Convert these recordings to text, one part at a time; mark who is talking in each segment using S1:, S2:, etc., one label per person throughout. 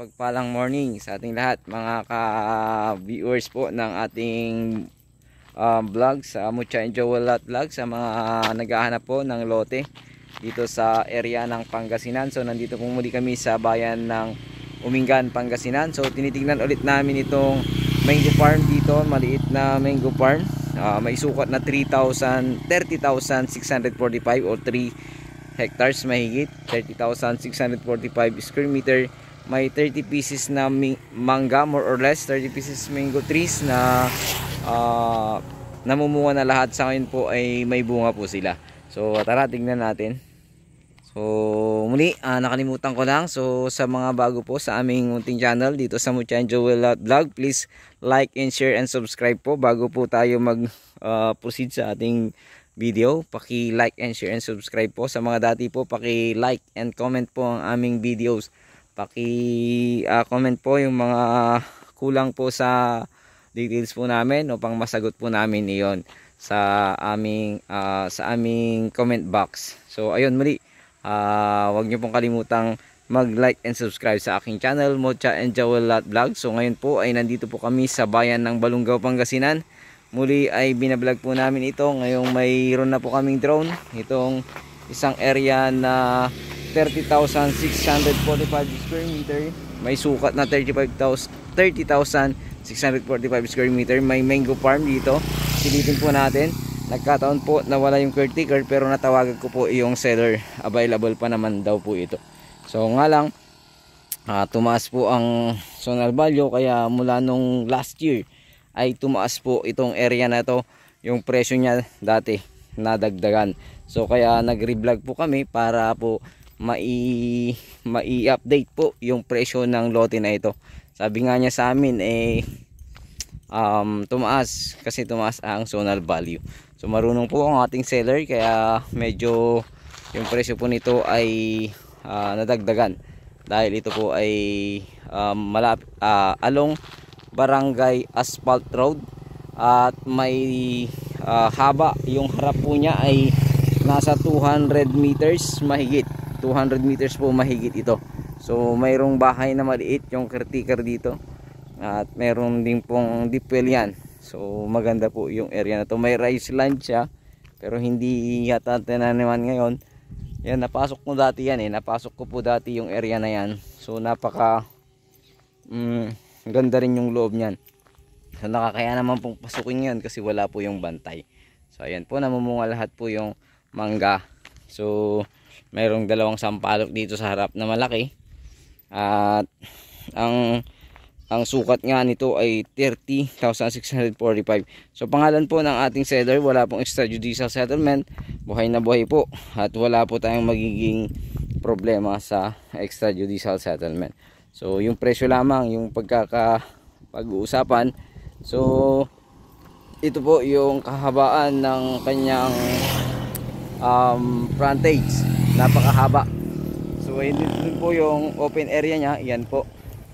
S1: mapagpalang morning sa ating lahat mga ka-viewers po ng ating vlog sa Mucha and Joel Lot Vlog, sa mga naghahanap po ng lote dito sa area ng Pangasinan. So nandito po muli kami sa bayan ng Umingan, Pangasinan. So tinitingnan ulit namin itong mango farm dito, maliit na mango farm. May sukat na 30,645 o 3 hectares mahigit, 30,645 square meter. May 30 pieces na mangga, more or less 30 pieces mango trees na namumunga na lahat. Sa ngayon po ay may bunga po sila. So tara, tingnan natin. So muli, nakalimutan ko lang, so sa mga bago po sa aming munting channel dito sa Mucha and Joel Vlog, please like and share and subscribe po bago po tayo mag proceed sa ating video. Paki-like and share and subscribe po. Sa mga dati po, paki-like and comment po ang aming videos. Paki-comment po yung mga kulang po sa details po namin upang masagot po namin iyon sa aming comment box. So ayun, muli, wag niyo pong kalimutang mag-like and subscribe sa aking channel, Mucha and Joel Vlog. So ngayon po ay nandito po kami sa bayan ng Balungaw, Pangasinan. Muli ay binablog po namin ito. Ngayong mayroon na po kaming drone. Itong isang area na 30,645 square meter. May sukat na 30,645 square meter. May mango farm dito. Silipin po natin. Nagkataon po na wala yung caretaker, pero natawagan ko po yung seller. Available pa naman daw po ito. So nga lang, tumaas po ang zonal value, kaya mula nung last year ay tumaas po itong area na to. Yung presyo niya dati nadagdagan. So kaya nagre-vlog po kami para po mai-update po yung presyo ng lote na ito. Sabi nga niya sa amin tumaas kasi tumaas ang zonal value. So marunong po ang ating seller, kaya medyo yung presyo po nito ay nadagdagan dahil ito po ay along Barangay Asphalt Road at may haba. Yung harap po niya ay nasa 200 meters mahigit. 200 meters po mahigit ito. So mayroong bahay na maliit yung caretaker dito at mayroon din pong deep well yan. So maganda po yung area na to. May rice land siya pero hindi yata tinaniman ngayon. Yan, napasok ko dati yan napasok ko po dati yung area na yan. So napaka ganda rin yung loob niyan. So nakakaya naman pong pasukin yan kasi wala po yung bantay. So ayan po, namumunga lahat po yung mangga. So mayroong dalawang sampalok dito sa harap na malaki. At ang sukat nga nito ay 30,645. So pangalan po ng ating seller, wala pong extrajudicial settlement. Buhay na buhay po at wala po tayong magiging problema sa extrajudicial settlement. So yung presyo lamang yung pag-uusapan. So ito po yung kahabaan ng kanyang frontage, napakahaba. So yun po yung open area niya. Yan po,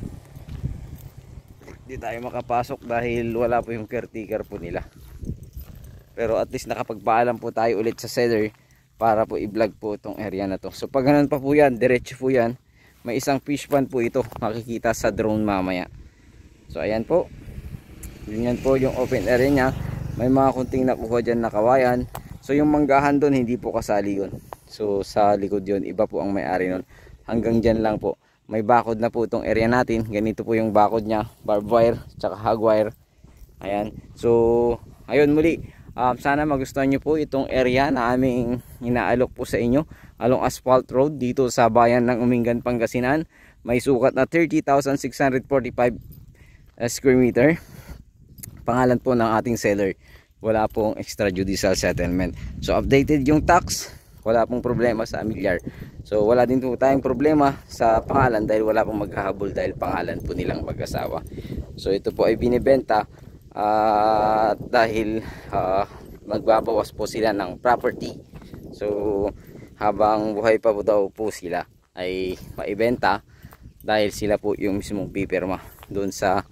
S1: hindi tayo makapasok dahil wala po yung caretaker po nila, pero at least nakapagpaalam po tayo ulit sa seller para po i-vlog po itong area na to. So pag ganun pa po yan, diretso po yan. May isang fish pond po ito, makikita sa drone mamaya. So ayan po, yun po yung open area niya. May mga kunting nakuha dyan na kawayan. So yung manggahan doon hindi po kasali yun. So sa likod yun, iba po ang may-ari nun. Hanggang dyan lang po. May bakod na po itong area natin. Ganito po yung bakod niya, barbed wire tsaka hog wire. Ayan. So ayun, muli, sana magustuhan nyo po itong area na aming inaalok po sa inyo along Asphalt Road dito sa bayan ng Umingan, Pangasinan. May sukat na 30,645 square meter. Pangalan po ng ating seller, wala pong extrajudicial settlement. So updated yung tax, wala pong problema sa amilyar. So wala din po tayong problema sa pangalan dahil wala pong maghahabol dahil pangalan po nilang mag-asawa. So ito po ay binibenta dahil magbabawas po sila ng property. So habang buhay pa po daw po sila ay maibenta dahil sila po yung mismong pipirma doon sa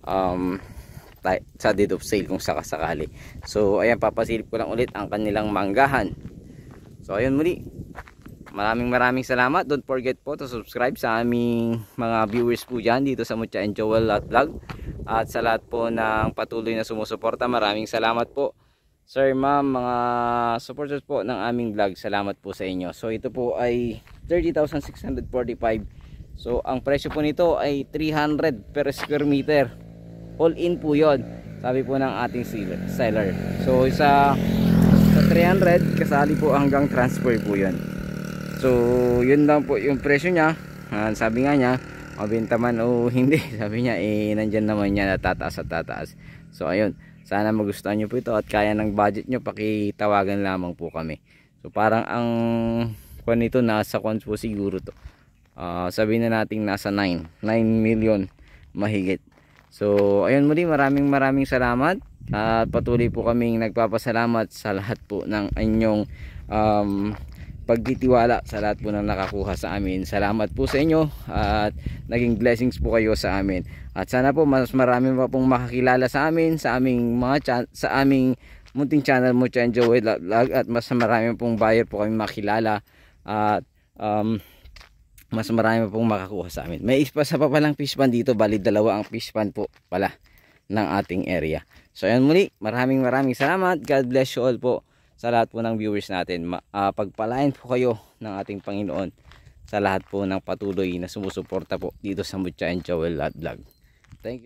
S1: deed of sale kung sakasakali. So ayan, papasilip ko lang ulit ang kanilang manggahan. So ayun, muli, maraming salamat. Don't forget po to subscribe sa aming mga viewers po dyan dito sa Mucha and Joel Vlog. At sa lahat po ng patuloy na sumusuporta, maraming salamat po. Sir, ma'am, mga supporters po ng aming vlog, salamat po sa inyo. So ito po ay 30,645. So ang presyo po nito ay 300 per square meter. All in po yon, sabi po ng ating seller. So sa 300 kasali po hanggang transfer po yon. So yun lang po yung presyo niya. Sabi nga niya mabenta man o hindi, sabi niya nandyan naman niya, natataas at tataas. So ayun, sana magustuhan nyo po ito at kaya ng budget nyo, pakitawagan lamang po kami. So parang ang kwan nito nasa kwan po siguro to, sabihin na natin nasa 9 million mahigit. So ayun, muli maraming salamat at patuloy po kaming nagpapasalamat sa lahat po ng inyong pagtitiwala, sa lahat po ng nakakuha sa amin. Salamat po sa inyo at naging blessings po kayo sa amin. At sana po mas marami pa pong makakilala sa amin, sa aming sa aming munting channel Mucha and Joel Vlog, at mas marami pong buyer po kami makilala at mas marami pong makakuha sa amin. May isa pa palang fish pan dito, bali dalawa ang fish pan po pala ng ating area. So ayan, muli maraming salamat. God bless you all po sa lahat po ng viewers natin. Pagpalain po kayo ng ating Panginoon sa lahat po ng patuloy na sumusuporta po dito sa Mucha and Joel Vlog. Thank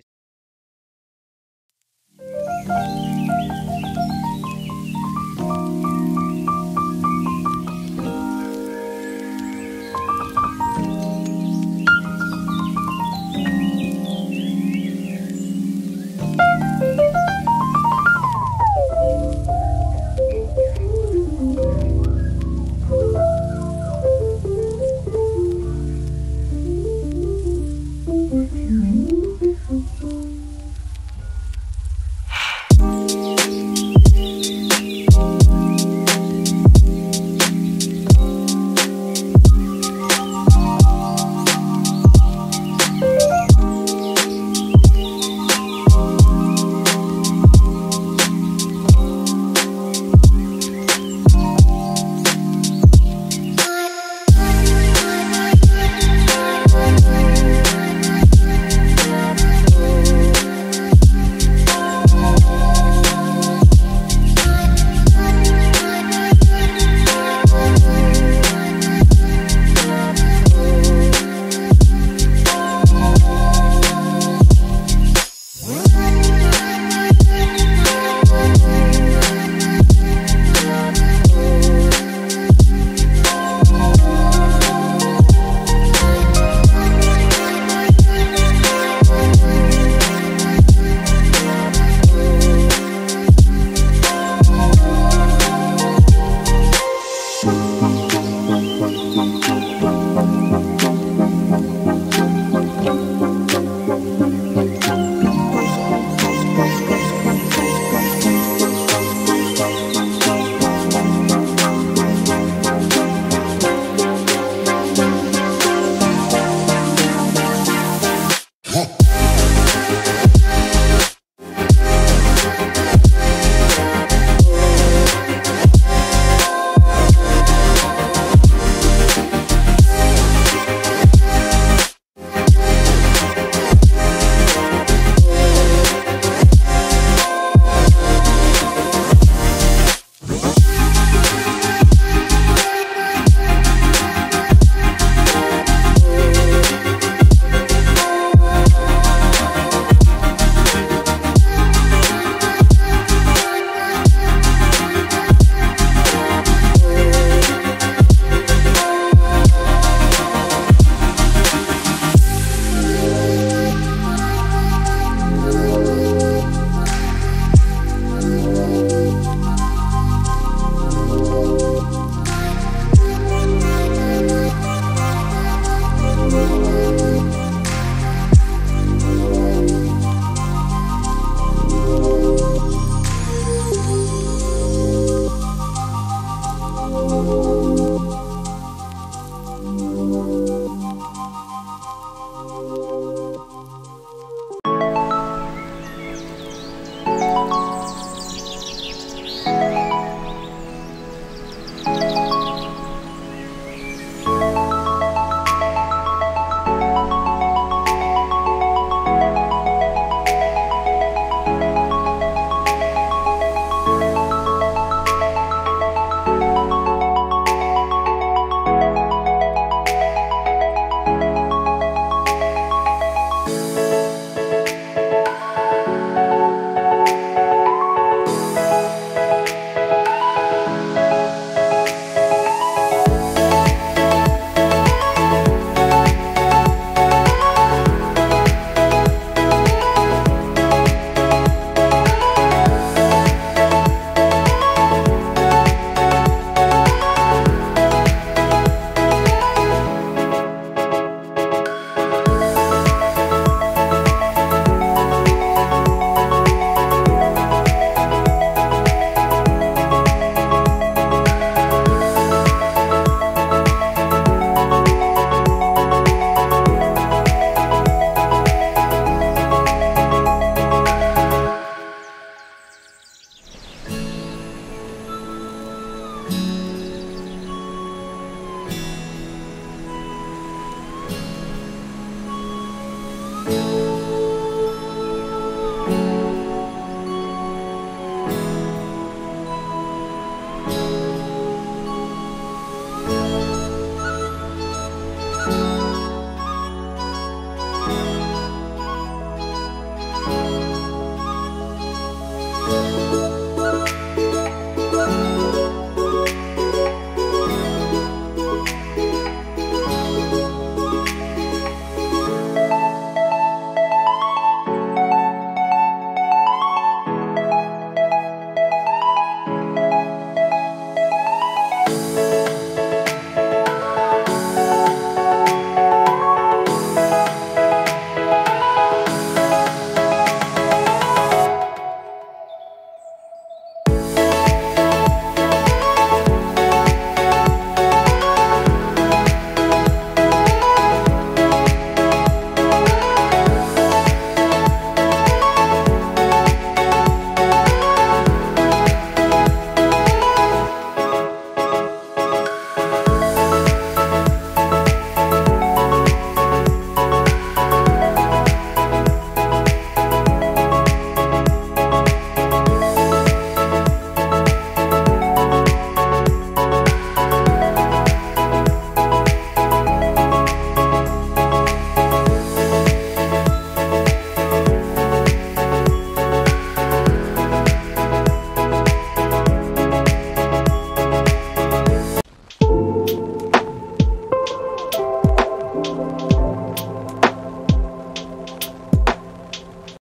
S1: you.